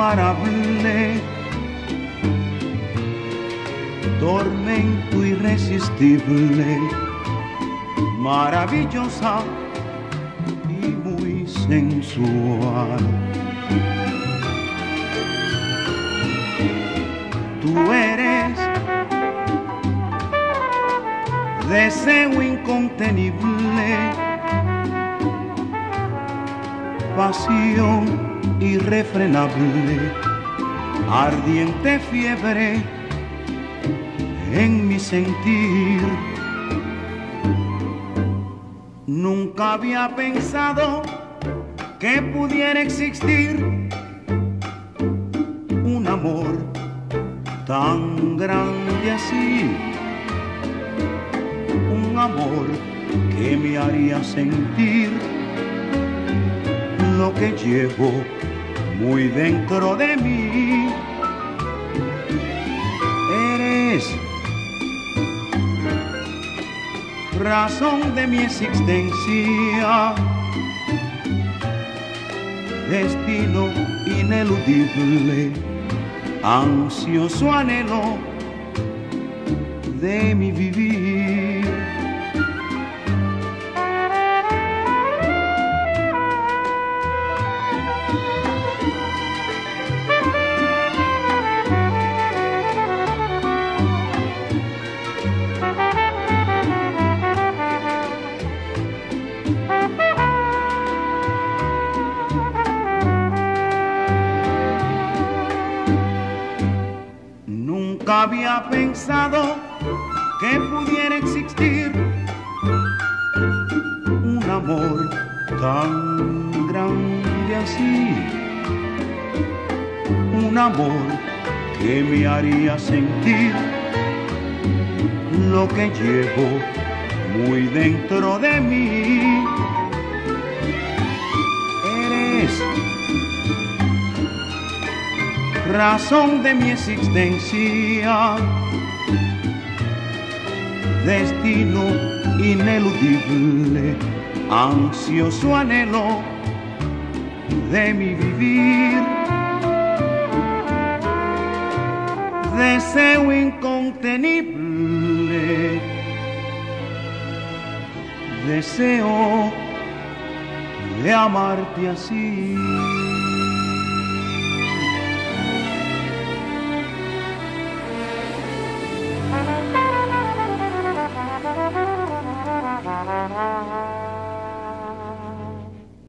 imparable, tormento irresistible, maravillosa y muy sensual. Tú eres deseo incontenible, pasión irrefrenable, ardiente fiebre en mi sentir. Nunca había pensado que pudiera existir un amor tan grande así, un amor que me haría sentir lo que llevo muy dentro de mí. Eres razón de mi existencia, destino ineludible, ansioso anhelo de mi vivir. Nunca había pensado que pudiera existir un amor tan grande así, un amor que me haría sentir lo que llevo muy dentro de mí. Eres razón de mi existencia, destino ineludible, ansioso anhelo de mi vivir. Deseo incontenible, deseo de amarte así.